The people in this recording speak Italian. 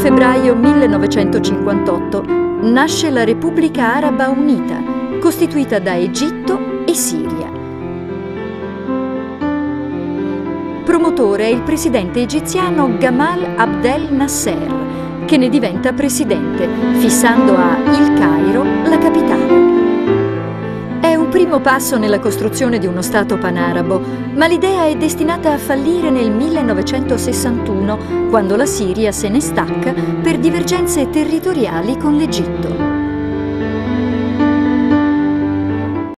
febbraio 1958 nasce la Repubblica Araba Unita, costituita da Egitto e Siria. Promotore è il presidente egiziano Gamal Abdel Nasser, che ne diventa presidente, fissando a Il Cairo la capitale. È un primo passo nella costruzione di uno Stato panarabo, ma l'idea è destinata a fallire nel 1961, quando la Siria se ne stacca per divergenze territoriali con l'Egitto.